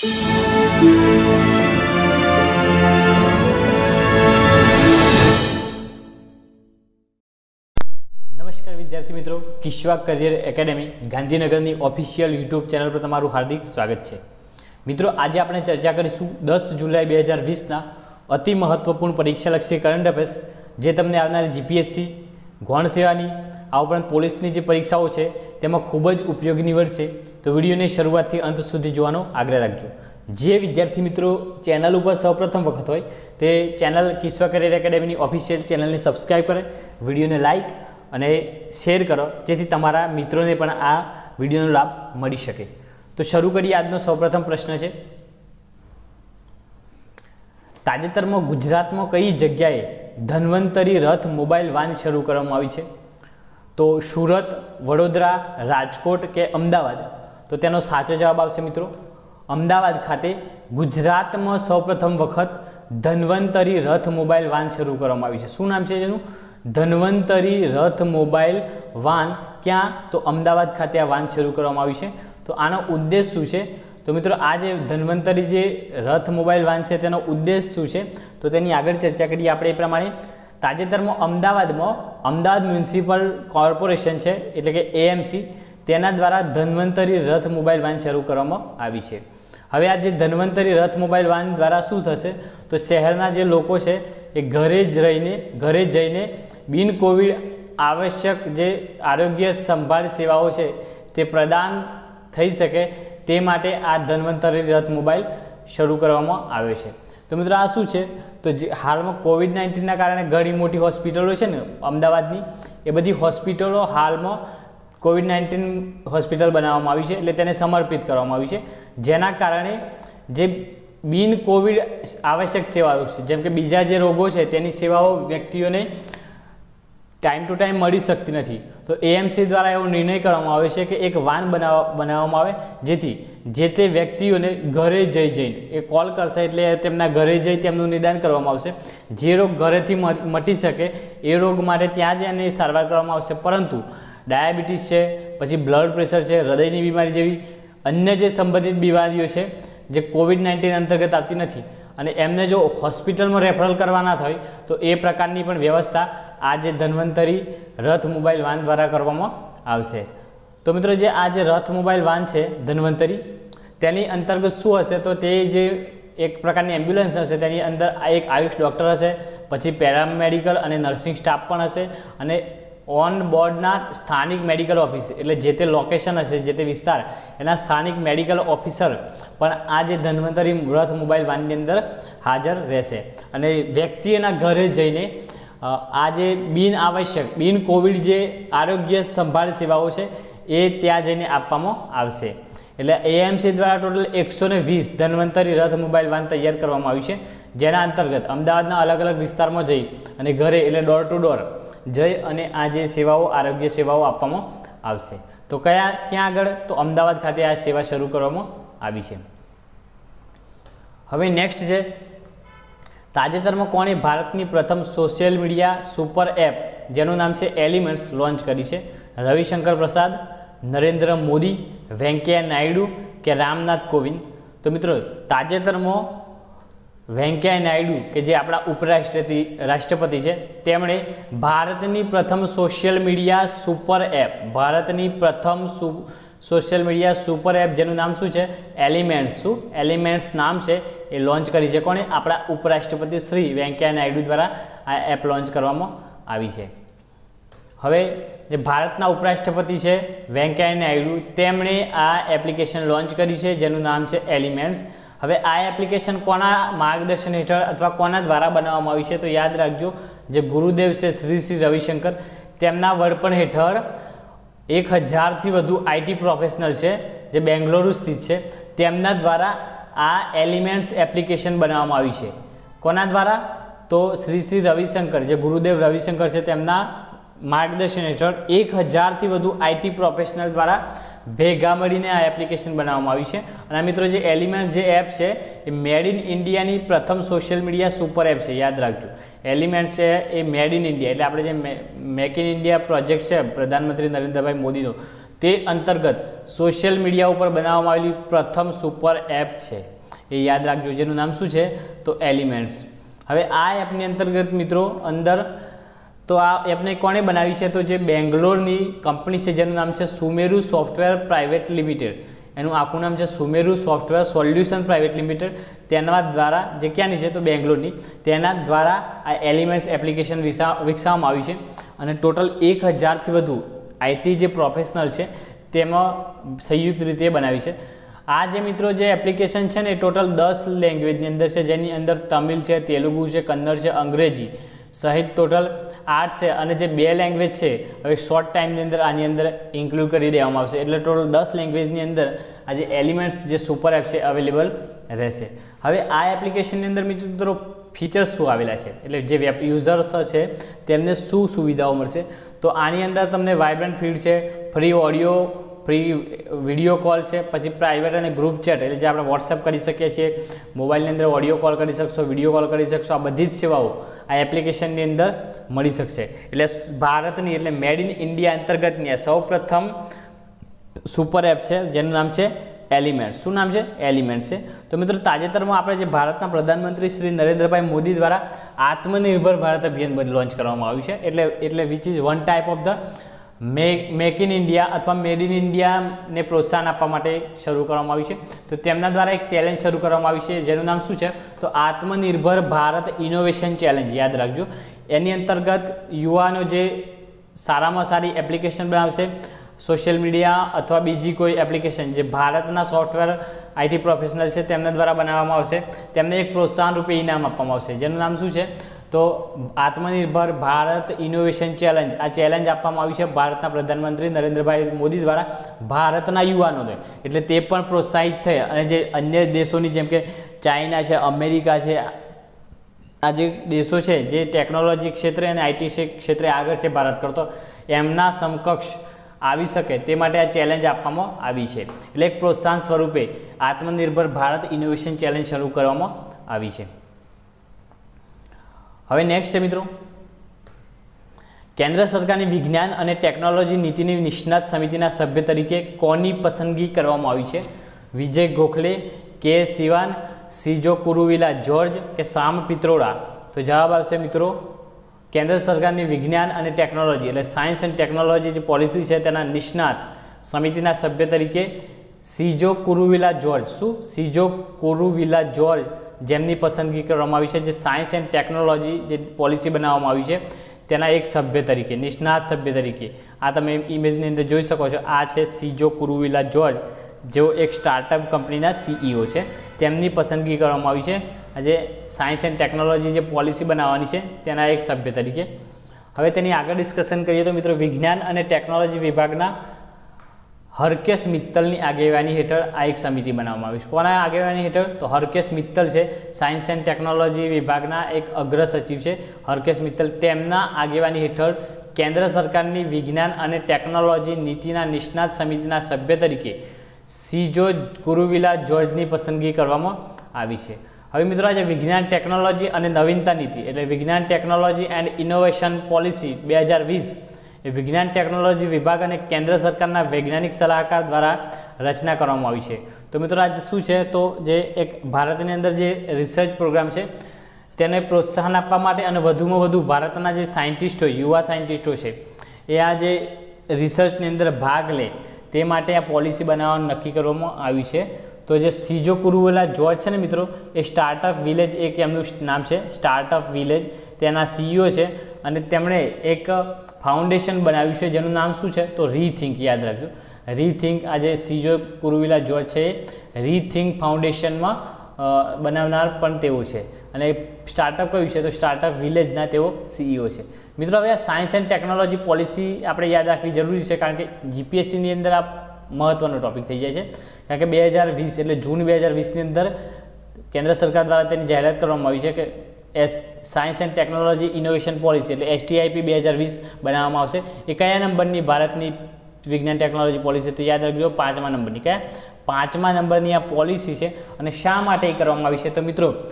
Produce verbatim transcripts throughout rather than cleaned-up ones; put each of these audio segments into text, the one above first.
નમસ્કાર વિદ્યાર્થી મિત્રો, કિશ્વા કરિયર એકેડેમી ગાંધીનગરની ઓફિશિયલ યુટ્યુબ ચેનલ પર તમારું હાર્દિક સ્વાગત છે। મિત્રો, આજે આપણે ચર્ચા કરીશું દસ જુલાઈ બે હજાર વીસના અતિ મહત્વપૂર્ણ પરીક્ષાલક્ષી કરંટ અફેર્સ, જે તમને આવનારી જીપીએસસી, ગૌણ સેવાની, આ ઉપરાંત પોલીસની જે પરીક્ષાઓ છે તેમાં ખૂબ જ ઉપયોગી નીવડશે। તો વિડીયોને શરૂઆતથી અંત સુધી જોવાનો આગ્રહ રાખજો। જે વિદ્યાર્થી મિત્રો ચેનલ ઉપર સૌપ્રથમ વખત હોય તે ચેનલ કિશ્વા કરિયર એકેડેમીની ઓફિશિયલ ચેનલને સબસ્ક્રાઈબ કરે, વિડીયોને લાઇક અને શેર કરો, જેથી તમારા મિત્રોને પણ આ વિડીયોનો લાભ મળી શકે। તો શરૂ કરીએ। આજનો સૌપ્રથમ પ્રશ્ન છે, તાજેતરમાં ગુજરાતમાં કઈ જગ્યાએ ધન્વંતરી રથ મોબાઈલ વાન શરૂ કરવામાં આવી છે? તો સુરત, વડોદરા, રાજકોટ કે અમદાવાદ? તો તેનો સાચો જવાબ આવશે મિત્રો અમદાવાદ ખાતે ગુજરાતમાં સૌપ્રથમ વખત ધન્વંતરી રથ મોબાઈલ વાન શરૂ કરવામાં આવી છે। શું નામ છે જેનું? ધન્વંતરી રથ મોબાઈલ વાન। ક્યાં? તો અમદાવાદ ખાતે આ વાન શરૂ કરવામાં આવી છે। તો આનો ઉદ્દેશ શું છે? તો મિત્રો આ જે ધન્વંતરી જે રથ મોબાઈલ વાન છે તેનો ઉદ્દેશ શું છે? તો તેની આગળ ચર્ચા કરીએ આપણે એ પ્રમાણે। તાજેતરમાં અમદાવાદમાં અમદાવાદ મ્યુનિસિપલ કોર્પોરેશન છે, એટલે કે એએમસી, તેના દ્વારા ધન્વંતરી રથ મોબાઈલ વાન શરૂ કરવામાં આવી છે। હવે આ જે ધન્વંતરી રથ મોબાઈલ વાન દ્વારા શું થશે? તો શહેરના જે લોકો છે એ ઘરે જ રહીને ઘરે જઈને બિન કોવિડ આવશ્યક જે આરોગ્ય સંભાળ સેવાઓ છે તે પ્રદાન થઈ શકે તે માટે આ ધન્વંતરી રથ મોબાઈલ શરૂ કરવામાં આવ્યો છે। તો મિત્રો આ શું છે? તો જે હાલમાં કોવિડ નાઇન્ટીનના કારણે ઘણી મોટી હોસ્પિટલો છે ને અમદાવાદની, એ બધી હોસ્પિટલો હાલમાં કોવિડ નાઇન્ટીન હોસ્પિટલ બનાવવામાં આવી છે, એટલે તેને સમર્પિત કરવામાં આવી છે, જેના કારણે જે બિન કોવિડ આવશ્યક સેવાઓ છે, જેમ કે બીજા જે રોગો છે તેની સેવાઓ વ્યક્તિઓને ટાઈમ ટુ ટાઈમ મળી શકતી નથી। તો એએમસી દ્વારા એવો નિર્ણય કરવામાં આવે છે કે એક વાન બનાવ બનાવવામાં આવે, જેથી જે તે વ્યક્તિઓને ઘરે જઈ જઈને એ કોલ કરશે, એટલે તેમના ઘરે જઈ તેમનું નિદાન કરવામાં આવશે। જે રોગ ઘરેથી મટી શકે એ રોગ માટે ત્યાં જ એની સારવાર કરવામાં આવશે, પરંતુ ડાયાબિટીસ છે, પછી બ્લડ પ્રેશર છે, હૃદયની બીમારી જેવી અન્ય જે સંબંધિત બીમારીઓ છે જે કોવિડ નાઇન્ટીન અંતર્ગત આવતી નથી અને એમને જો હોસ્પિટલમાં રેફરલ કરવાના થાય તો એ પ્રકારની પણ વ્યવસ્થા આ જે ધન્વંતરી રથ મોબાઈલ વાન દ્વારા કરવામાં આવશે। તો મિત્રો જે આ જે રથ મોબાઈલ વાન છે ધન્વંતરી, તેની અંતર્ગત શું હશે? તો તે જે એક પ્રકારની એમ્બ્યુલન્સ હશે, તેની અંદર એક આયુષ ડૉક્ટર હશે, પછી પેરામેડિકલ અને નર્સિંગ સ્ટાફ પણ હશે, અને ઓન બોર્ડના સ્થાનિક મેડિકલ ઓફિસ, એટલે જે તે લોકેશન હશે, જે તે વિસ્તાર, એના સ્થાનિક મેડિકલ ઓફિસર પણ આ જે ધન્વંતરી રથ મોબાઈલ વાનની અંદર હાજર રહેશે અને વ્યક્તિઓના ઘરે જઈને આ જે બિન આવશ્યક બિન કોવિડ જે આરોગ્ય સંભાળ સેવાઓ છે એ ત્યાં જઈને આપવામાં આવશે। એટલે એએમસી દ્વારા ટોટલ એકસો ને વીસ ધન્વંતરી રથ મોબાઈલ વાન તૈયાર કરવામાં આવી છે, જેના અંતર્ગત અમદાવાદના અલગ અલગ વિસ્તારમાં જઈ અને ઘરે એટલે ડોર ટુ ડોર જઈ અને આ જે સેવાઓ આરોગ્ય સેવાઓ આપવામાં આવશે। તો કયા ક્યાં આગળ? તો અમદાવાદ ખાતે આ સેવા શરૂ કરવામાં આવી છે। હવે નેક્સ્ટ છે, તાજેતરમાં કોણે ભારતની પ્રથમ સોશિયલ મીડિયા સુપર એપ જેનું નામ છે એલિમેન્ટ્સ લોન્ચ કરી છે? રવિશંકર પ્રસાદ, નરેન્દ્ર મોદી, વેંકૈયા નાયડુ કે રામનાથ કોવિંદ? તો મિત્રો તાજેતરમાં વેંકૈયા નાયડુ કે જે આપણા ઉપરાષ્ટ્રપતિ રાષ્ટ્રપતિ છે, તેમણે ભારતની પ્રથમ સોશિયલ મીડિયા સુપર એપ ભારતની પ્રથમ સોશિયલ મીડિયા સુપર એપ જેનું નામ શું છે? એલિમેન્ટ્સ। શું એલિમેન્ટ્સ નામ છે એ લોન્ચ કરી છે કોણે? આપણા ઉપરાષ્ટ્રપતિ શ્રી વેંકૈયા નાયડુ દ્વારા આ એપ લોન્ચ કરવામાં આવી છે। હવે જે ભારતના ઉપરાષ્ટ્રપતિ છે વેંકૈયા નાયડુ, તેમણે આ એપ્લિકેશન લોન્ચ કરી છે જેનું નામ છે એલિમેન્ટ્સ। હવે આ એપ્લિકેશન કોના માર્ગદર્શન હેઠળ અથવા કોના દ્વારા બનાવવામાં આવી છે? તો યાદ રાખજો, જે ગુરુદેવ છે શ્રી શ્રી રવિશંકર, તેમના વડપણ હેઠળ એક હજારથી વધુ આઈટી પ્રોફેશનલ છે જે બેંગ્લોર સ્થિત છે, તેમના દ્વારા આ એલિમેન્ટ્સ એપ્લિકેશન બનાવવામાં આવી છે। કોના દ્વારા? તો શ્રી શ્રી રવિશંકર, જે ગુરુદેવ રવિશંકર છે, તેમના માર્ગદર્શન હેઠળ એક હજારથી વધુ આઈટી પ્રોફેશનલ દ્વારા ભેગા મળીને આ એપ્લિકેશન બનાવવામાં આવી છે। અને મિત્રો જે એલિમેન્ટ્સ જે એપ છે એ મેડ ઇન ઇન્ડિયાની પ્રથમ સોશિયલ મીડિયા સુપર એપ છે, યાદ રાખજો। એલિમેન્ટ્સ છે એ મેડ ઇન ઇન્ડિયા, એટલે આપણે જે મેક ઇન ઇન્ડિયા પ્રોજેક્ટ છે પ્રધાનમંત્રી નરેન્દ્રભાઈ મોદીનો, તે અંતર્ગત સોશિયલ મીડિયા ઉપર બનાવવામાં આવેલી પ્રથમ સુપર એપ છે। એ યાદ રાખજો, જેનું નામ શું છે તો એલિમેન્ટ્સ. હવે આ એપની અંતર્ગત મિત્રો અંદર તો આ એપને કોણે બનાવી છે તો જે બેંગ્લોરની કંપની છે જેનું નામ છે સુમેરુ સોફ્ટવેર પ્રાઇવેટ લિમિટેડ, એનું આખું નામ છે Sumeru software solution private limited, તેના દ્વારા જે ક્યાંની છે તો બેંગ્લોરની, તેના દ્વારા આ એલિમેન્ટ્સ એપ્લિકેશન વિકસાવવામાં આવી છે અને ટોટલ એક હજારથી વધુ આઈટી જે પ્રોફેશનલ છે તેમાં સંયુક્ત રીતે બનાવી છે. આ જે મિત્રો જે એપ્લિકેશન છે ને એ ટોટલ દસ લેંગ્વેજની અંદર છે, જેની અંદર તમિલ છે, તેલુગુ છે, કન્નડ છે, અંગ્રેજી સહિત ટોટલ આઠ છે અને જે બે લેંગ્વેજ છે હવે શોર્ટ ટાઈમની અંદર આની અંદર ઇન્ક્લુડ કરી દેવામાં આવશે, એટલે ટોટલ દસ લેંગ્વેજની અંદર આ જે એલિમેન્ટ્સ જે સુપર એપ છે અવેલેબલ રહેશે. હવે આ એપ્લિકેશનની અંદર મિત્રો ફીચર્સ શું આવેલા છે, એટલે જે વેબ યુઝર્સ છે તેમને શું સુવિધાઓ મળશે તો આની અંદર તમને વાઇબ્રન્ટ ફીડ છે, free audio, free video call છે, પછી પ્રાઇવેટ અને ગ્રુપ ચેટ એટલે જે આપણે વોટ્સએપ કરી શકીએ છીએ, મોબાઈલની અંદર ઓડિયો કોલ કરી શકશો, વિડીયો કોલ કરી શકશો, આ બધી જ સેવાઓ આ એપ્લિકેશનની અંદર મળી શકશે. એટલે ભારતની એટલે મેડ ઇન ઇન્ડિયા અંતર્ગતની આ સૌ પ્રથમ સુપર એપ છે જેનું નામ છે એલિમેન્ટ્સ. શું નામ છે? એલિમેન્ટ્સ છે. તો મિત્રો તાજેતરમાં આપણે જે ભારતના પ્રધાનમંત્રી શ્રી નરેન્દ્રભાઈ મોદી દ્વારા આત્મનિર્ભર ભારત અભિયાન લોન્ચ કરવામાં આવ્યું છે, એટલે એટલે which is one type of the make make in India અથવા મેડ ઇન ઇન્ડિયાને પ્રોત્સાહન આપવા માટે શરૂ કરવામાં આવ્યું છે. તો તેમના દ્વારા એક ચેલેન્જ શરૂ કરવામાં આવી છે જેનું નામ શું છે તો આત્મનિર્ભર ભારત ઇનોવેશન ચેલેન્જ. યાદ રાખજો, એની અંતર્ગત યુવાનો જે સારામાં સારી એપ્લિકેશન બનાવશે, સોશિયલ મીડિયા અથવા બીજી કોઈ એપ્લિકેશન જે ભારતના સોફ્ટવેર આઈટી પ્રોફેશનલ છે તેમના દ્વારા બનાવવામાં આવશે, તેમને એક પ્રોત્સાહન રૂપે ઇનામ આપવામાં આવશે, જેનું નામ શું છે તો આત્મનિર્ભર ભારત ઇનોવેશન ચેલેન્જ. આ ચેલેન્જ આપવામાં આવી છે ભારતના પ્રધાનમંત્રી નરેન્દ્રભાઈ મોદી દ્વારા ભારતના યુવાનોને, એટલે તે પણ પ્રોત્સાહિત થઈ અને જે અન્ય દેશોની જેમ કે ચાઇના છે, અમેરિકા છે, આ જે દેશો છે જે ટેકનોલોજી ક્ષેત્રે અને આઈટી ક્ષેત્રે આગળ છે ભારત કરતો, એમના સમકક્ષ આવી શકે તે માટે આ ચેલેન્જ આપવામાં આવી છે. એટલે એક પ્રોત્સાહન સ્વરૂપે આત્મનિર્ભર ભારત ઇનોવેશન ચેલેન્જ શરૂ કરવામાં આવી છે. હવે નેક્સ્ટ છે મિત્રો, કેન્દ્ર સરકારની વિજ્ઞાન અને ટેકનોલોજી નીતિની નિષ્ણાત સમિતિના સભ્ય તરીકે કોની પસંદગી કરવામાં આવી છે? વિજય ગોખલે, કે સિવાન, સીજો કુરુવિલા જોર્જ કે સામ પિત્રોડા? તો જવાબ આવશે મિત્રો કેન્દ્ર સરકારની વિજ્ઞાન અને ટેકનોલોજી એટલે સાયન્સ એન્ડ ટેકનોલોજી જે પોલિસી છે તેના નિષ્ણાત સમિતિના સભ્ય તરીકે સીજો કુરુવિલા જોર્જ. શું? સીજો કુરુવિલા જોર્જ જેમની પસંદગી કરવામાં આવી છે, જે સાયન્સ એન્ડ ટેકનોલોજી જે પોલિસી બનાવવામાં આવી છે તેના એક સભ્ય તરીકે, નિષ્ણાત સભ્ય તરીકે. આ તમે ઇમેજની અંદર જોઈ શકો છો, આ છે સીજો કુરુવિલા જોર્જ, જેઓ એક સ્ટાર્ટઅપ કંપનીના સીઈઓ છે, તેમની પસંદગી કરવામાં આવી છે આજે સાયન્સ એન્ડ ટેકનોલોજી જે પોલિસી બનાવવાની છે તેના એક સભ્ય તરીકે. હવે તેની આગળ ડિસ્કશન કરીએ તો મિત્રો વિજ્ઞાન અને ટેકનોલોજી વિભાગના હરકેશ મિત્તલની આગેવાની હેઠળ આ એક સમિતિ બનાવવામાં આવી છે. કોના આગેવાની હેઠળ? તો હરકેશ મિત્તલ છે, સાયન્સ એન્ડ ટેકનોલોજી વિભાગના એક અગ્ર સચિવ છે હરકેશ મિત્તલ. તેમના આગેવાની હેઠળ કેન્દ્ર સરકારની વિજ્ઞાન અને ટેકનોલોજી નીતિના નિષ્ણાત સમિતિના સભ્ય તરીકે સીજો કુરુવિલા જોર્જની પસંદગી કરવામાં આવી છે. હવે મિત્રો આજે વિજ્ઞાન ટેકનોલોજી અને નવીનતા નીતિ એટલે વિજ્ઞાન ટેકનોલોજી એન્ડ ઇનોવેશન પોલિસી બે હજાર વીસ એ વિજ્ઞાન ટેકનોલોજી વિભાગ અને કેન્દ્ર સરકારના વૈજ્ઞાનિક સલાહકાર દ્વારા રચના કરવામાં આવી છે. તો મિત્રો આજે શું છે તો જે એક ભારતની અંદર જે રિસર્ચ પ્રોગ્રામ છે તેને પ્રોત્સાહન આપવા માટે અને વધુમાં વધુ ભારતના જે સાયન્ટિસ્ટો, યુવા સાયન્ટિસ્ટો છે એ આ જે રિસર્ચની અંદર ભાગ લે તે માટે આ પોલિસી બનાવવાનું નક્કી કરવામાં આવ્યું છે. તો જે સીજો કુરુવિલા જોર્જ છે ને મિત્રો, એ સ્ટાર્ટઅપ વિલેજ એક એમનું નામ છે, સ્ટાર્ટઅપ વિલેજ, તેના સીઈઓ છે અને તેમણે એક ફાઉન્ડેશન બનાવ્યું છે જેનું નામ શું છે તો રીથિંક. યાદ રાખજો, રીથિંક. આજે સીજો કુરુવિલા જોર્જ છે એ રીથિંક ફાઉન્ડેશનમાં બનાવનાર પણ તેઓ છે અને સ્ટાર્ટઅપ કયું છે તો સ્ટાર્ટઅપ વિલેજના તેઓ સીઈઓ છે. મિત્રો હવે આ સાયન્સ એન્ડ ટેકનોલોજી પોલિસી આપણે યાદ રાખવી જરૂરી છે, કારણ કે જીપીએસસીની અંદર આ મહત્વનો ટોપિક થઈ જાય છે, કારણ કે બે હજાર વીસ એટલે જૂન બે હજાર વીસની અંદર કેન્દ્ર સરકાર દ્વારા તેની જાહેરાત કરવામાં આવી છે કે S science and technology innovation policy એટલે એસટીઆઈપી બે હજાર વીસ બનાવવામાં આવશે. એ કયા નંબરની ભારતની વિજ્ઞાન ટેકનોલોજી પોલિસી? તો યાદ રાખજો પાંચમા નંબરની. કયા? પાંચમા નંબરની આ પોલિસી છે. અને શા માટે એ કરવામાં આવી છે તો મિત્રો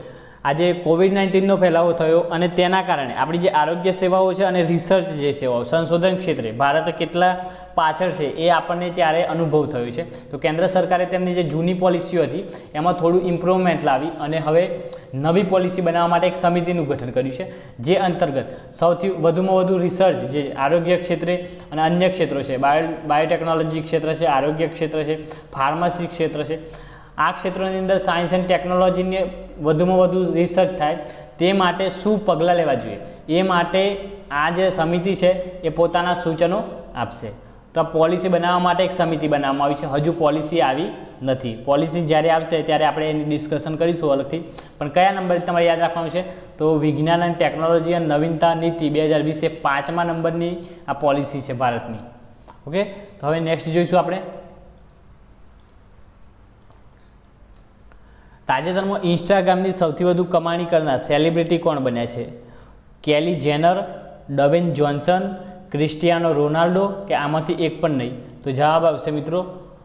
આજે કોવિડ નાઇન્ટીનનો ફેલાવો થયો અને તેના કારણે આપણી જે આરોગ્ય સેવાઓ છે અને રિસર્ચ જે સેવાઓ સંશોધન ક્ષેત્રે ભારત કેટલા પાછળ છે એ આપણને ત્યારે અનુભવ થયો છે. તો કેન્દ્ર સરકારે તેમની જે જૂની પોલિસીઓ હતી એમાં થોડું ઇમ્પ્રુવમેન્ટ લાવી અને હવે નવી પોલિસી બનાવવા માટે એક સમિતિનું ગઠન કર્યું છે, જે અંતર્ગત સૌથી વધુમાં વધુ રિસર્ચ જે આરોગ્ય ક્ષેત્રે અને અન્ય ક્ષેત્રો છે, બાયો બાયોટેકનોલોજી ક્ષેત્ર છે, આરોગ્ય ક્ષેત્ર છે, ફાર્મસી ક્ષેત્ર છે, આ ક્ષેત્રોની અંદર સાયન્સ એન્ડ ટેકનોલોજીને વધુમાં વધુ રિસર્ચ થાય તે માટે શું પગલાં લેવા જોઈએ એ માટે આ જે સમિતિ છે એ પોતાના સૂચનો આપશે. તો આ પોલિસી બનાવવા માટે એક સમિતિ બનાવવામાં આવી છે. હજુ પોલિસી આવી નથી. પોલિસી જ્યારે આવશે ત્યારે આપણે એની ડિસ્કશન કરીશું અલગથી. પણ કયા નંબર તમારે યાદ રાખવાનું છે? તો વિજ્ઞાન અને ટેકનોલોજી અને નવીનતા નીતિ બે હજાર વીસ એ પાંચમા નંબરની આ પોલિસી છે ભારતની. ઓકે, તો હવે નેક્સ્ટ જોઈશું આપણે. તાજેતરમાં ઇન્સ્ટાગ્રામની સૌથી વધુ કમાણી કરનાર સેલિબ્રિટી કોણ બન્યા છે? Kylie Jenner, Dwayne Johnson, Cristiano Ronaldo કે આમાંથી એક પણ નહીં? તો જવાબ આવશે મિત્રો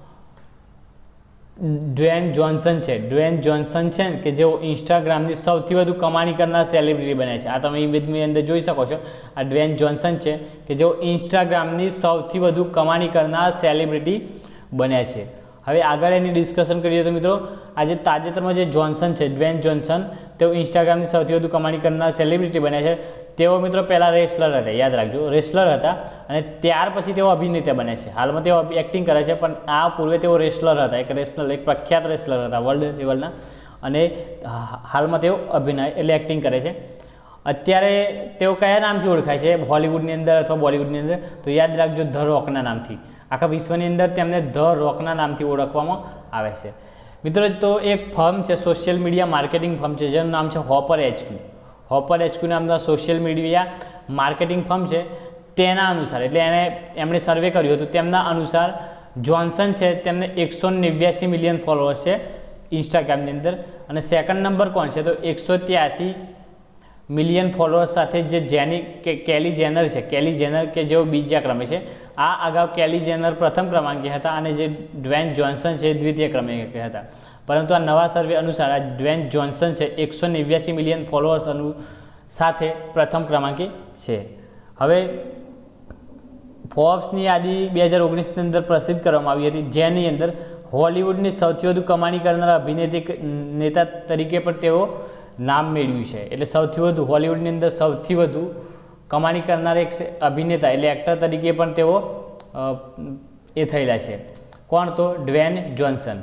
ડ્વેન જોન્સન છે. ડ્વેન જોન્સન છે કે જેઓ ઇન્સ્ટાગ્રામની સૌથી વધુ કમાણી કરનાર સેલિબ્રિટી બન્યા છે. આ તમે ઇમેજની અંદર જોઈ શકો છો. આ ડ્વેન જોન્સન છે કે જેઓ ઇન્સ્ટાગ્રામની સૌથી વધુ કમાણી કરનાર સેલિબ્રિટી બન્યા છે. હવે આગળ એની ડિસ્કશન કરીએ તો મિત્રો આજે તાજેતરમાં જે જોન્સન છે, ડ્વેન જોન્સન, તેઓ ઇન્સ્ટાગ્રામની સૌથી વધુ કમાણી કરનાર સેલિબ્રિટી બન્યા છે. તેઓ મિત્રો પહેલાં રેસલર હતા, યાદ રાખજો, રેસલર હતા અને ત્યાર પછી તેઓ અભિનેતા બન્યા છે. હાલમાં તેઓ એક્ટિંગ કરે છે, પણ આ પૂર્વે તેઓ રેસલર હતા, એક રેસલર, એક પ્રખ્યાત રેસલર હતા વર્લ્ડ લેવલના, અને હાલમાં તેઓ અભિનય એટલે એક્ટિંગ કરે છે. અત્યારે તેઓ કયા નામથી ઓળખાય છે હોલિવૂડની અંદર અથવા બોલિવૂડની અંદર? તો યાદ રાખજો ધ રોકના નામથી. આખા વિશ્વની અંદર તેમને ધ રોકના નામથી ઓળખવામાં આવે છે. મિત્રો તો એક ફર્મ છે, સોશિયલ મીડિયા માર્કેટિંગ ફર્મ છે, જેનું નામ છે હોપર એચક્યુ. હોપર એચક્યુ નામના સોશિયલ મીડિયા માર્કેટિંગ ફર્મ છે. તેના અનુસાર એટલે એને એમણે સર્વે કર્યું હતું, તેમના અનુસાર જોન્સન છે તેમને એકસો નેવ્યાસી મિલિયન ફોલોઅર્સ છે ઇન્સ્ટાગ્રામની અંદર. અને સેકન્ડ નંબર કોણ છે? તો એકસો ત્યાસી મિલિયન ફોલોઅર્સ સાથે જે જેની કે કેલી જેનર છે, કેલી જેનર કે જેઓ બીજા ક્રમે છે. આ અગાઉ કેલી જેનર પ્રથમ ક્રમાંકે હતા અને જે ડ્વેન જોન્સન છે દ્વિતીય ક્રમાંકે હતા. પરંતુ આ નવા સર્વે અનુસાર આ ડ્વેન જોન્સન છે એકસો નેવ્યાસી મિલિયન ફોલોઅર્સ અનુ સાથે પ્રથમ ક્રમાંકે છે. હવે ફોર્બ્સની યાદી બે હજાર ઓગણીસની અંદર પ્રસિદ્ધ કરવામાં આવી હતી, જેની અંદર હોલિવૂડની સૌથી વધુ કમાણી કરનારા અભિનેત્રી નેતા તરીકે પણ તેઓ નામ મેળવ્યું છે. એટલે સૌથી વધુ હોલિવૂડની અંદર સૌથી વધુ કમાણી કરનાર એક અભિનેતા એટલે એક્ટર તરીકે પણ તેઓ એ થયેલા છે. કોણ? તો ડ્વેન જોન્સન.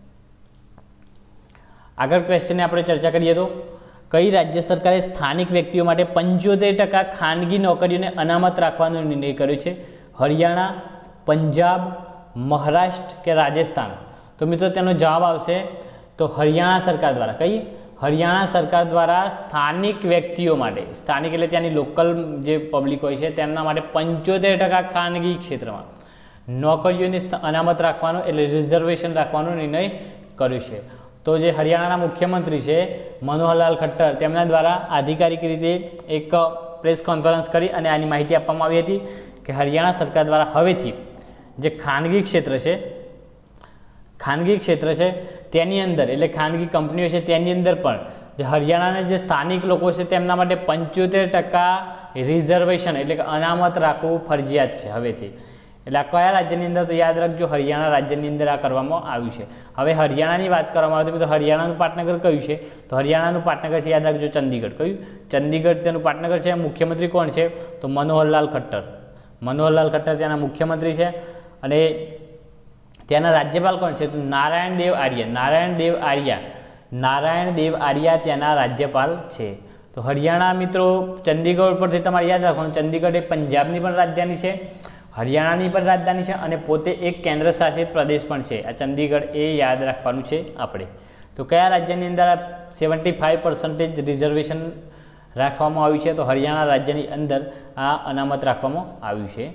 આગળ ક્વેશ્ચનને આપણે ચર્ચા કરીએ તો કઈ રાજ્ય સરકારે સ્થાનિક વ્યક્તિઓ માટે પંચોતેર ટકા ખાનગી નોકરીઓને અનામત રાખવાનો નિર્ણય કર્યો છે? હરિયાણા, પંજાબ, મહારાષ્ટ્ર કે રાજસ્થાન? તો મિત્રો તેનો જવાબ આવશે તો હરિયાણા સરકાર દ્વારા. કઈ? હરિયાણા સરકાર દ્વારા સ્થાનિક વ્યક્તિઓ માટે, સ્થાનિક એટલે ત્યાંની લોકલ જે પબ્લિક હોય છે તેમના માટે પંચોતેર ટકા ખાનગી ક્ષેત્રમાં નોકરીઓની અનામત રાખવાનો એટલે રિઝર્વેશન રાખવાનો નિર્ણય કર્યો છે. તો જે હરિયાણાના મુખ્યમંત્રી છે મનોહરલાલ ખટ્ટર, તેમના દ્વારા આધિકારિક રીતે એક પ્રેસ કોન્ફરન્સ કરી અને આની માહિતી આપવામાં આવી હતી કે હરિયાણા સરકાર દ્વારા હવેથી જે ખાનગી ક્ષેત્ર છે ખાનગી ક્ષેત્ર છે તેની અંદર એટલે ખાનગી કંપનીઓ છે તેની અંદર પણ જે હરિયાણાના જે સ્થાનિક લોકો છે તેમના માટે પંચોતેર ટકા રિઝર્વેશન એટલે કે અનામત રાખવું ફરજિયાત છે હવેથી. એટલે આ કયા રાજ્યની અંદર? તો યાદ રાખજો હરિયાણા રાજ્યની અંદર આ કરવામાં આવ્યું છે. હવે હરિયાણાની વાત કરવામાં આવે તો હરિયાણાનું પાટનગર કયું છે? તો હરિયાણાનું પાટનગર છે, યાદ રાખજો, ચંદીગઢ. કયું? ચંદીગઢ તેનું પાટનગર છે. મુખ્યમંત્રી કોણ છે? તો મનોહરલાલ ખટ્ટર. મનોહરલાલ ખટ્ટર ત્યાંના મુખ્યમંત્રી છે. અને ત્યાંના રાજ્યપાલ કોણ છે? તો નારાયણ દેવ આર્ય. નારાયણ દેવ આર્ય નારાયણ દેવ આર્ય ત્યાંના રાજ્યપાલ છે. તો હરિયાણા મિત્રો ચંદીગઢ પરથી તમારે યાદ રાખવાનું, ચંદીગઢ એ પંજાબની પણ રાજધાની છે, હરિયાણાની પણ રાજધાની છે અને પોતે એક કેન્દ્ર શાસિત પ્રદેશ પણ છે. આ ચંદીગઢ એ યાદ રાખવાનું છે આપણે. તો કયા રાજ્યની અંદર આ સેવન્ટી ફાઇવ પર્સન્ટેજ રિઝર્વેશન રાખવામાં આવ્યું છે? તો હરિયાણા રાજ્યની અંદર આ અનામત રાખવામાં આવ્યું છે.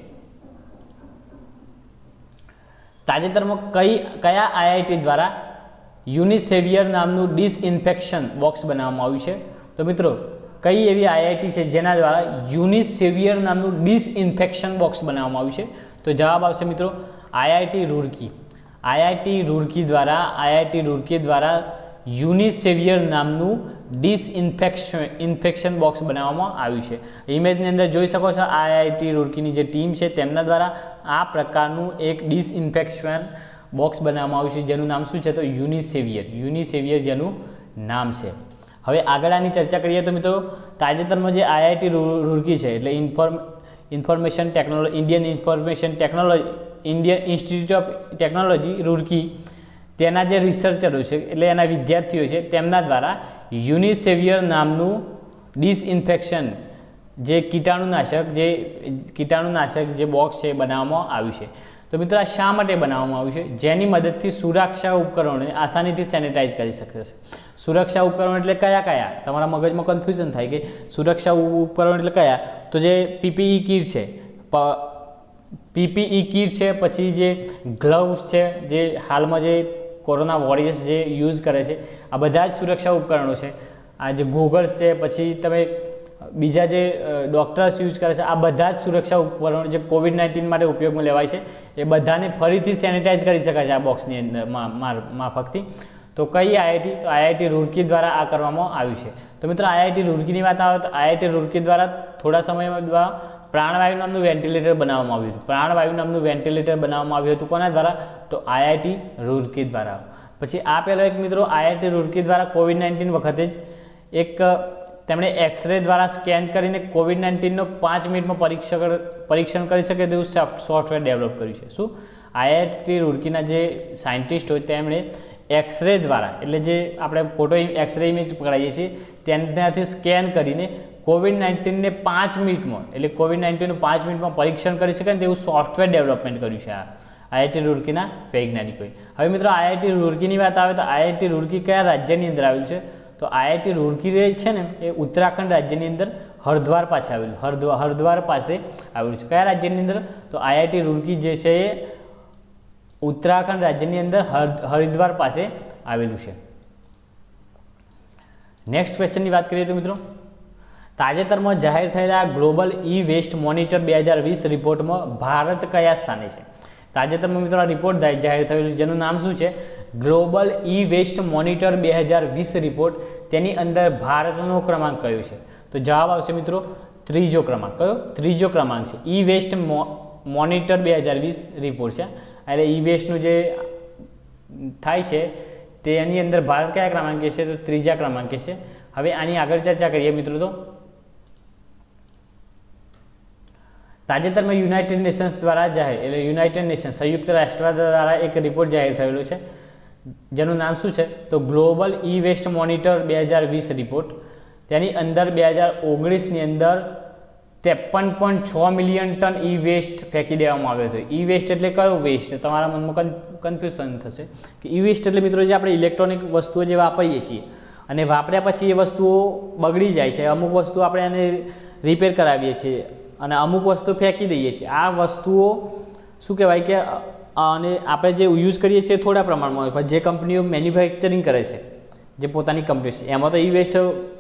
તાજેતરમાં કઈ કયા આઈઆઈટી દ્વારા યુનિસેવિયર નામનું ડિસઇન્ફેક્શન બોક્સ બનાવવામાં આવ્યું છે? તો મિત્રો કઈ એવી આઈઆઈટી છે જેના દ્વારા યુનિસેવિયર નામનું ડિસઇન્ફેક્શન બોક્સ બનાવવામાં આવ્યું છે? તો જવાબ આવશે મિત્રો આઈઆઈટી રૂરકી. આઈઆઈટી રૂરકી દ્વારા આઈઆઈટી રૂરકી દ્વારા યુનિસેવિયર નામનું ડિસઇન્ફેક્શન ઇન્ફેક્શન બોક્સ બનાવવામાં આવ્યું છે। ઇમેજની અંદર જોઈ શકો છો આઈઆઈટી રૂરકીની જે ટીમ છે તેમના દ્વારા આ પ્રકારનું એક ડિસઇન્ફેક્શન બોક્સ બનાવવામાં આવ્યું છે, જેનું નામ શું છે તો યુનિસેવિયર યુનિસેવિયર જેનું નામ છે। હવે આગળ આની ચર્ચા કરીએ તો મિત્રો તાજેતરમાં જે આઈઆઈટી રૂરકી છે એટલે inform information technology Indian information technology Indian institute of technology Roorkee તેના જે રિસર્ચરો છે એટલે એના વિદ્યાર્થીઓ છે તેમના દ્વારા યુનિસેવિયર નામનું ડિસઇન્ફેક્શન જે કીટાણુનાશક જે કીટાણુનાશક જે બોક્સ છે બનાવવામાં આવ્યું છે। તો મિત્રો આ શા માટે બનાવવામાં આવ્યું છે? જેની મદદથી સુરક્ષા ઉપકરણોને આસાનીથી સેનિટાઈઝ કરી શકશે। સુરક્ષા ઉપકરણો એટલે કયા કયા? તમારા મગજમાં કન્ફ્યુઝન થાય કે સુરક્ષા ઉપકરણો એટલે કયા? તો જે પીપીઈ કીટ છે, પીપીઈ કીટ છે, પછી જે ગ્લવ્સ છે, જે હાલમાં જે કોરોના વોરિયર્સ જે યુઝ કરે છે, આ બધા જ સુરક્ષા ઉપકરણો છે। આ જે ગોગલ્સ છે, પછી તમે બીજા જે ડૉક્ટર્સ યુઝ કરે છે, આ બધા જ સુરક્ષા ઉપકરણો જે કોવિડ નાઇન્ટીન માટે ઉપયોગમાં લેવાય છે એ બધાને ફરીથી સેનિટાઈઝ કરી શકાય છે આ બોક્સની અંદર માફકથી। તો કઈ આઈઆઈટી? તો આઈઆઈટી રૂરકી દ્વારા આ કરવામાં આવ્યું છે। તો મિત્રો આઈઆઈટી રૂરકીની વાત આવે તો આઈઆઈટી રૂરકી દ્વારા થોડા સમયમાં દ્વારા પ્રાણવાયુ નામનું વેન્ટિલેટર બનાવવામાં આવ્યું હતું। પ્રાણવાયુ નામનું વેન્ટિલેટર બનાવવામાં આવ્યું હતું કોના દ્વારા? તો આઈઆઈટી રૂરકી દ્વારા। પછી આ પહેલો એક મિત્રો આઈઆઈટી રૂરકી દ્વારા કોવિડ નાઇન્ટીન વખતે જ એક તેમણે એક્સરે દ્વારા સ્કેન કરીને કોવિડ નાઇન્ટીનનો પાંચ મિનિટમાં પરીક્ષણ પરીક્ષણ કરી શકે તેવું સોફ્ટવેર ડેવલપ કર્યું છે। શું? આઈઆઈટી રૂરકીના જે સાયન્ટિસ્ટ હોય તેમણે એક્સરે દ્વારા એટલે જે આપણે ફોટો એક્સરે ઇમેજ પકડાઈએ છીએ તેનાથી સ્કેન કરીને કોવિડ નાઇન્ટીનને પાંચ મિનિટમાં એટલે કોવિડ નાઇન્ટીનનું પાંચ મિનિટમાં પરીક્ષણ કરી શકે ને તેવું સોફ્ટવેર ડેવલપમેન્ટ કર્યું છે આ આઈઆઈટી રૂરકીના વૈજ્ઞાનિકોએ। હવે મિત્રો આઈઆઈટી રૂરકીની વાત આવે તો આઈઆઈટી રૂરકી કયા રાજ્યની અંદર આવેલું છે? તો આઈઆઈટી રૂરકી છે ને એ ઉત્તરાખંડ રાજ્યની અંદર હરદ્વાર પાસે આવેલું હરદ્વાર હરદ્વાર પાસે આવેલું છે। કયા રાજ્યની અંદર? તો આઈઆઈટી રૂરકી જે છે એ ઉત્તરાખંડ રાજ્યની અંદર હરિદ્વાર પાસે આવેલું છે। નેક્સ્ટ ક્વેશ્ચનની વાત કરીએ તો મિત્રો તાજેતરમાં જાહેર થયેલા ગ્લોબલ ઈ વેસ્ટ મોનિટર બે હજાર વીસ રિપોર્ટમાં ભારત કયા સ્થાને છે? તાજેતરમાં મિત્રો આ રિપોર્ટ જાહેર થયેલું જેનું નામ શું છે? ગ્લોબલ ઈ વેસ્ટ મોનિટર બે હજાર વીસ રિપોર્ટ। તેની અંદર ભારતનો ક્રમાંક કયો છે? તો જવાબ આવશે મિત્રો ત્રીજો ક્રમાંક। કયો? ત્રીજો ક્રમાંક છે ઈ વેસ્ટ મોનિટર બે હજાર વીસ રિપોર્ટ છે। એટલે ઈ વેસ્ટનું જે થાય છે તેની અંદર ભારત કયા ક્રમાંકે છે? તો ત્રીજા ક્રમાંકે છે। હવે આની આગળ ચર્ચા કરીએ મિત્રો તો તાજેતરમાં યુનાઇટેડ નેશન્સ દ્વારા જાહેર એટલે યુનાઇટેડ નેશન સંયુક્ત રાષ્ટ્ર દ્વારા એક રિપોર્ટ જાહેર થયેલો છે જેનું નામ શું છે? તો ગ્લોબલ ઈ વેસ્ટ મોનિટર બે હજાર વીસ રિપોર્ટ। તેની અંદર બે હજાર ઓગણીસની અંદર ત્રેપન પોઈન્ટ છ મિલિયન ટન ઈ વેસ્ટ ફેંકી દેવામાં આવ્યો હતો। ઈ વેસ્ટ એટલે કયો વેસ્ટ? તમારા મનમાં કન્ફ્યુઝન થશે કે ઈ વેસ્ટ એટલે મિત્રો જે આપણે ઇલેક્ટ્રોનિક વસ્તુઓ જે વાપરીએ છીએ અને વાપર્યા પછી એ વસ્તુઓ બગડી જાય છે, અમુક વસ્તુ આપણે એને રિપેર કરાવીએ છીએ અને અમુક વસ્તુ ફેંકી દઈએ છીએ। આ વસ્તુઓ શું કહેવાય કે અને આપણે જે યુઝ કરીએ છીએ થોડા પ્રમાણમાં હોય, પણ જે કંપનીઓ મેન્યુફેક્ચરિંગ કરે છે જે પોતાની કંપની છે એમાં તો ઈ વેસ્ટ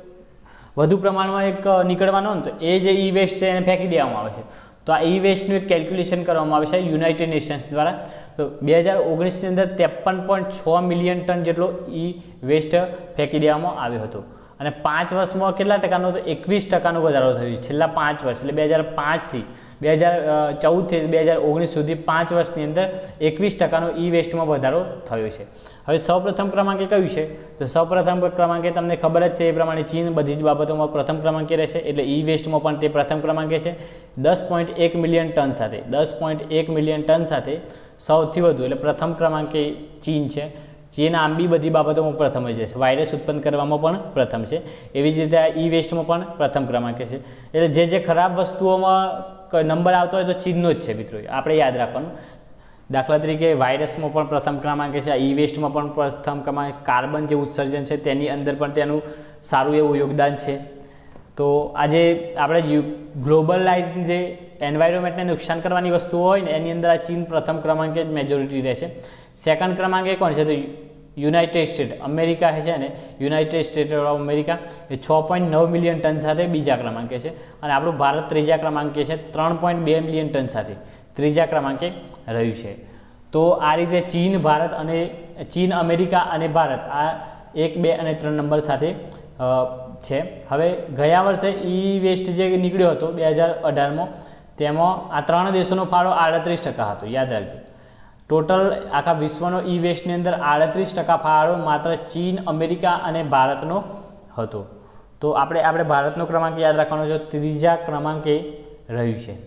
વધુ પ્રમાણમાં એક નીકળવાનો ને તો એ જે ઈ વેસ્ટ છે એને ફેંકી દેવામાં આવે છે। તો આ ઈ વેસ્ટનું એક કેલ્ક્યુલેશન કરવામાં આવે છે યુનાઇટેડ નેશન્સ દ્વારા। તો બે હજાર ઓગણીસની અંદર ત્રેપન પોઈન્ટ છ મિલિયન ટન જેટલો ઈ વેસ્ટ ફેંકી દેવામાં આવ્યો હતો અને પાંચ વર્ષમાં કેટલા ટકાનો? તો એકવીસ ટકાનો વધારો થયો છે છેલ્લા પાંચ વર્ષ એટલે બે હજાર પાંચથી બે હજાર ચૌદથી બે હજાર ઓગણીસ સુધી પાંચ વર્ષની અંદર એકવીસ ટકાનો ઈ વેસ્ટમાં વધારો થયો છે। હવે સૌપ્રથમ ક્રમાંકે કયું છે? તો સૌપ્રથમ ક્રમાંકે તમને ખબર જ છે એ પ્રમાણે ચીન બધી જ બાબતોમાં પ્રથમ ક્રમાંકે રહેશે એટલે ઈ વેસ્ટમાં પણ તે પ્રથમ ક્રમાંકે છે દસ પોઈન્ટ એક મિલિયન ટન સાથે દસ પોઈન્ટ એક મિલિયન ટન સાથે સૌથી વધુ એટલે પ્રથમ ક્રમાંકે ચીન છે। ચીન આમ બી બધી બાબતોમાં પ્રથમ જ છે, વાયરસ ઉત્પન્ન કરવામાં પણ પ્રથમ છે, એવી જ રીતે આ ઈ વેસ્ટમાં પણ પ્રથમ ક્રમાંકે છે। એટલે જે જે ખરાબ વસ્તુઓમાં નંબર આવતો હોય તો ચીનનો જ છે મિત્રો, આપણે યાદ રાખવાનું। દાખલા તરીકે વાયરસમાં પણ પ્રથમ ક્રમાંકે છે, ઈ વેસ્ટમાં પણ પ્રથમ ક્રમાંકે, કાર્બન જે ઉત્સર્જન છે તેની અંદર પણ તેનું સારું એવું યોગદાન છે। તો આજે આપણે ગ્લોબલાઇઝ જે એન્વાયરમેન્ટને નુકસાન કરવાની વસ્તુઓ હોય ને એની અંદર આ ચીન પ્રથમ ક્રમાંકે જ મેજોરિટી રહે છે। સેકન્ડ ક્રમાંકે કોણ છે? તો યુનાઇટેડ સ્ટેટ અમેરિકા છે ને, યુનાઇટેડ સ્ટેટ ઓફ અમેરિકા એ છ પોઈન્ટ નવ મિલિયન ટન સાથે બીજા ક્રમાંકે છે અને આપણું ભારત ત્રીજા ક્રમાંકે છે ત્રણ પોઈન્ટ બે મિલિયન ટન સાથે ત્રીજા ક્રમાંકે રહ્યું છે। તો આ રીતે ચીન ભારત અને ચીન અમેરિકા અને ભારત આ એક બે અને ત્રણ નંબર સાથે છે। હવે ગયા વર્ષે ઈ વેસ્ટ જે નીકળ્યો હતો બે હજાર અઢારમાં તેમાં આ ત્રણ દેશોનો ફાળો આડત્રીસ ટકા હતો, યાદ રાખજો। ટોટલ આખા વિશ્વનો ઈ વેસ્ટની અંદર આડત્રીસ ટકા ફાળો માત્ર ચીન, અમેરિકા અને ભારતનો હતો। તો આપણે આપણે ભારતનો ક્રમાંક યાદ રાખવાનો છે, ત્રીજા ક્રમાંકે રહ્યું છે।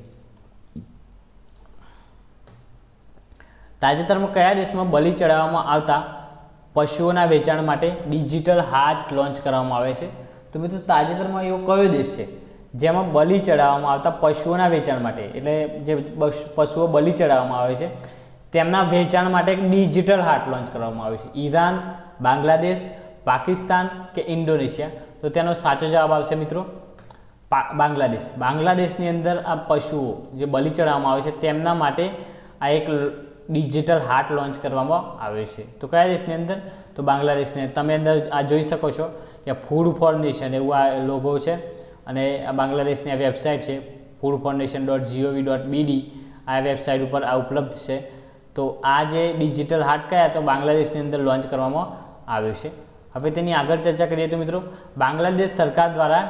તાજેતરમાં કયા દેશમાં બલિ ચડાવવામાં આવતા પશુઓના વેચાણ માટે ડિજિટલ હાટ લોન્ચ કરવામાં આવે છે? તો મિત્રો તાજેતરમાં એવો કયો દેશ છે જેમાં બલિ ચડાવવામાં આવતા પશુઓના વેચાણ માટે, એટલે જે પશુઓ બલિ ચડાવવામાં આવે છે તેમના વેચાણ માટે એક ડિજિટલ હાટ લોન્ચ કરવામાં આવે છે? ઈરાન, બાંગ્લાદેશ, પાકિસ્તાન કે ઇન્ડોનેશિયા? તો તેનો સાચો જવાબ આવશે મિત્રો બાંગ્લાદેશ। બાંગ્લાદેશની અંદર આ પશુઓ જે બલિ ચડાવવામાં આવે છે તેમના માટે આ એક ડિજિટલ હાટ લોન્ચ કરવામાં આવ્યો છે। તો કયા દેશની અંદર? તો બાંગ્લાદેશની। તમે અંદર આ જોઈ શકો છો કે ફૂડ ફોર નેશન એવું આ લોગો છે અને આ બાંગ્લાદેશની આ વેબસાઇટ છે food for nation dot GOV dot BD. આ વેબસાઇટ ઉપર આ ઉપલબ્ધ છે। તો આ જે ડિજિટલ હાટ કયા તો બાંગ્લાદેશની અંદર લોન્ચ કરવામાં આવ્યો છે। હવે તેની આગળ ચર્ચા કરીએ તો મિત્રો બાંગ્લાદેશ સરકાર દ્વારા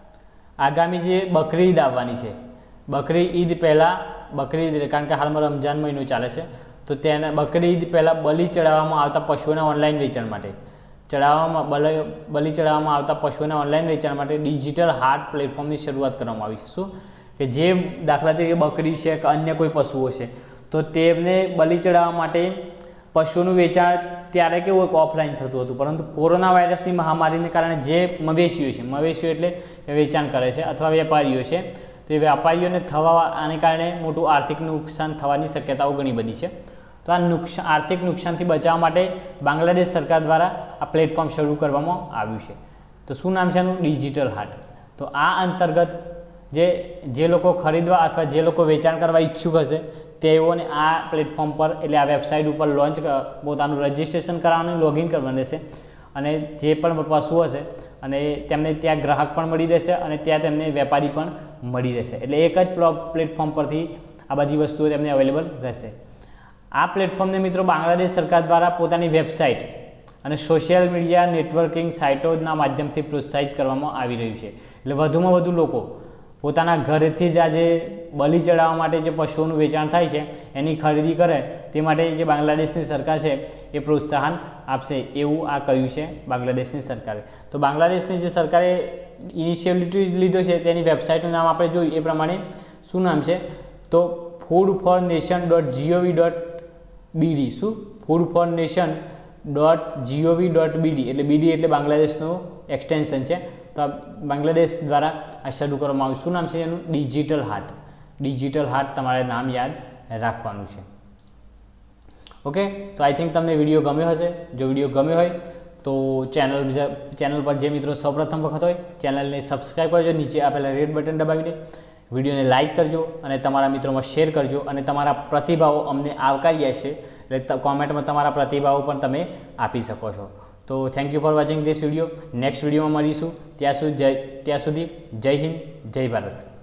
આગામી જે બકરી ઈદ આવવાની છે, બકરી ઈદ પહેલાં બકરી ઈદ કારણ કે હાલમાં રમજાન મહિનો ચાલે છે તો તેને બકરી ઈદ પહેલાં બલિ ચડાવવામાં આવતા પશુઓના ઓનલાઈન વેચાણ માટે ચડાવવામાં બલિ બલિ ચડાવવામાં આવતા પશુઓના ઓનલાઈન વેચાણ માટે ડિજિટલ હાટ પ્લેટફોર્મની શરૂઆત કરવામાં આવી છે। શું કે જે દાખલા તરીકે બકરી છે કે અન્ય કોઈ પશુઓ છે તો તેમને બલિ ચડાવવા માટે પશુઓનું વેચાણ ત્યારે કેવું એક ઓફલાઈન થતું હતું, પરંતુ કોરોના વાયરસની મહામારીને કારણે જે મવેશીઓ છે, મવેશીઓ એટલે વેચાણ કરે છે અથવા વેપારીઓ છે, તો એ વેપારીઓને થવા આને કારણે મોટું આર્થિક નુકસાન થવાની શક્યતાઓ ઘણી બધી છે। તો આ નુકસાન આર્થિક નુકસાનથી બચાવવા માટે બાંગ્લાદેશ સરકાર દ્વારા આ પ્લેટફોર્મ શરૂ કરવામાં આવ્યું છે। તો શું નામ છે એનું? ડિજિટલ હાટ। તો આ અંતર્ગત જે જે લોકો ખરીદવા અથવા જે લોકો વેચાણ કરવા ઈચ્છુક હશે તેઓને આ પ્લેટફોર્મ પર એટલે આ વેબસાઇટ ઉપર લોન્ચ પોતાનું રજિસ્ટ્રેશન કરાવવાનું, લોગિન કરવાનું રહેશે અને જે પણ પશુ હશે અને તેમને ત્યાં ગ્રાહક પણ મળી રહેશે અને ત્યાં તેમને વેપારી પણ મળી રહેશે। એટલે એક જ પ્લેટફોર્મ પરથી આ બધી વસ્તુઓ તેમને અવેલેબલ રહેશે। આ પ્લેટફોર્મને મિત્રો બાંગ્લાદેશ સરકાર દ્વારા પોતાની વેબસાઇટ અને સોશિયલ મીડિયા નેટવર્કિંગ સાઇટોના માધ્યમથી પ્રોત્સાહિત કરવામાં આવી રહ્યું છે। એટલે વધુમાં વધુ લોકો પોતાના ઘરેથી જ આજે બલિ ચડાવવા માટે જે પશુઓનું વેચાણ થાય છે એની ખરીદી કરે તે માટે જે બાંગ્લાદેશની સરકાર છે એ પ્રોત્સાહન આપશે એવું આ કહ્યું છે બાંગ્લાદેશની સરકારે। તો બાંગ્લાદેશની જે સરકારે ઇનિશિયેટિવ લીધો છે તેની વેબસાઇટનું નામ આપણે જોયું એ પ્રમાણે શું નામ છે તો food for nation dot GOV dot BD. શું? Food for nation dot GOV dot BD એટલે બીડી એટલે બાંગ્લાદેશનું એક્સટેન્શન છે। તો આ બાંગ્લાદેશ દ્વારા આ શરૂ કરવામાં આવ્યું। શું નામ છે એનું? ડિજિટલ હાટ। ડિજિટલ હાટ તમારે નામ યાદ રાખવાનું છે। ઓકે, તો આઈ થિંક તમને વિડીયો ગમ્યો હશે। જો વિડીયો ગમ્યો હોય તો ચેનલ ચેનલ પર જે મિત્રો સૌપ્રથમ વખત હોય ચેનલને સબસ્ક્રાઈબ કરજો, નીચે આપેલા રેડ બટન દબાવીને વિડીયોને લાઇક કરજો અને તમારા મિત્રોમાં શેર કરજો અને તમારા પ્રતિભાવો અમને આવકાર્યા છે એટલે કોમેન્ટમાં તમારા પ્રતિભાવો પણ તમે આપી શકો છો। તો thank you for watching this video. Next વિડીયોમાં મળીશું, ત્યાં સુધી જય ત્યાં સુધી જય હિન્દ, જય ભારત।